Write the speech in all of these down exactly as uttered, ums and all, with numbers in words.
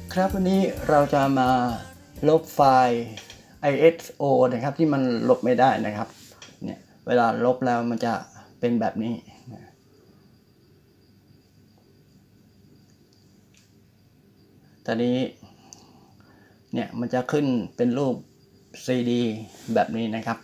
ครับวันนี้เราจะมาลบไฟล์ ไอ เอส โอ นะครับที่มันลบไม่ได้นะครับเนี่ยเวลาลบแล้วมันจะเป็นแบบนี้ตอนนี้เนี่ยมันจะขึ้นเป็นรูป ซี ดี แบบนี้นะครับ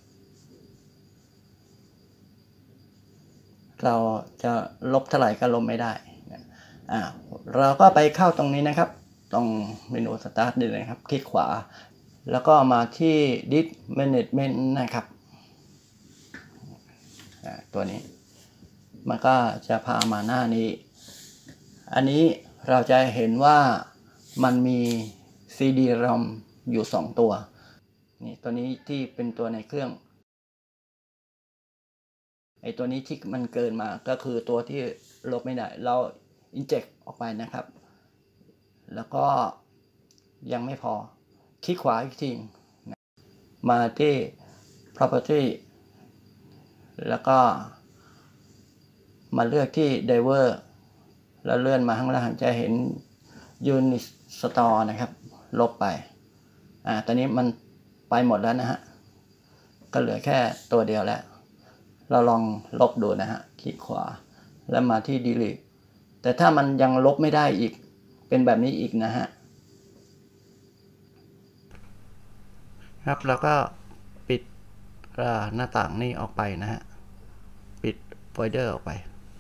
เราจะลบเท่าไหร่ก็ลบไม่ได้อ่าเราก็ไปเข้าตรงนี้นะครับตรงเมนู Start นี่เลยครับคลิกขวาแล้วก็มาที่ Disk Management นะครับตัวนี้มันก็จะพามาหน้านี้อันนี้เราจะเห็นว่ามันมี ซี ดี รอม อยู่สองตัวนี่ตัวนี้ที่เป็นตัวในเครื่องไอตัวนี้ที่มันเกินมาก็คือตัวที่ลบไม่ได้เรา inject ออกไปนะครับแล้วก็ยังไม่พอคลิกขวาอีกทีมาที่ property แล้วก็มาเลือกที่ driver แล้วเลื่อนมาข้างล่างจะเห็น unit store นะครับลบไปอ่าตอนนี้มันไปหมดแล้วนะฮะก็เหลือแค่ตัวเดียวแล้วเราลองลบดูนะฮะคลิกขวาแล้วมาที่ delete แต่ถ้ามันยังลบไม่ได้อีกเป็นแบบนี้อีกนะฮะครับแล้วก็ปิดหน้าต่างนี้ออกไปนะฮะปิดโฟลเดอร์ออกไป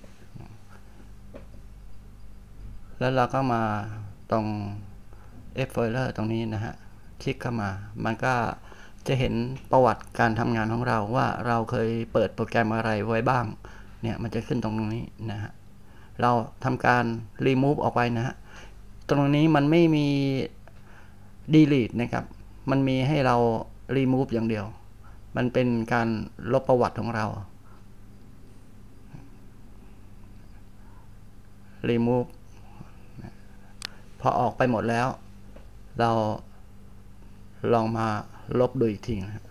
แล้วเราก็มาตรง F folder ตรงนี้นะฮะคลิกเข้ามามันก็จะเห็นประวัติการทำงานของเราว่าเราเคยเปิดโปรแกรมอะไรไว้บ้างเนี่ยมันจะขึ้นตรงนี้นะฮะเราทำการ remove ออกไปนะฮะตรงนี้มันไม่มี delete นะครับมันมีให้เรา remove อย่างเดียวมันเป็นการลบประวัติของเรา remove พอออกไปหมดแล้วเราลองมาลบดูอีกทีนะ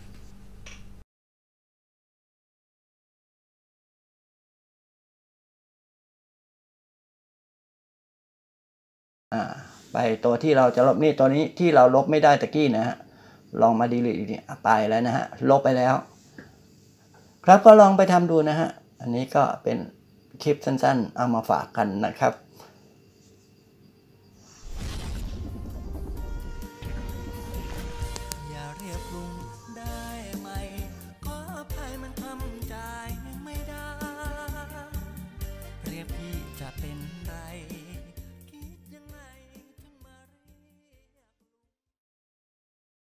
อ่าไปตัวที่เราจะลบนี่ตัวนี้ที่เราลบไม่ได้ตะกี้นะฮะลองมา delete นี่ไปแล้วนะฮะลบไปแล้วครับก็ลองไปทำดูนะฮะอันนี้ก็เป็นคลิปสั้นๆเอามาฝากกันนะครับ